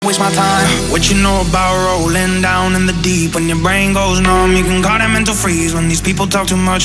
Waste my time. What you know about rolling down in the deep? When your brain goes numb, you can call it mental freeze. When these people talk too much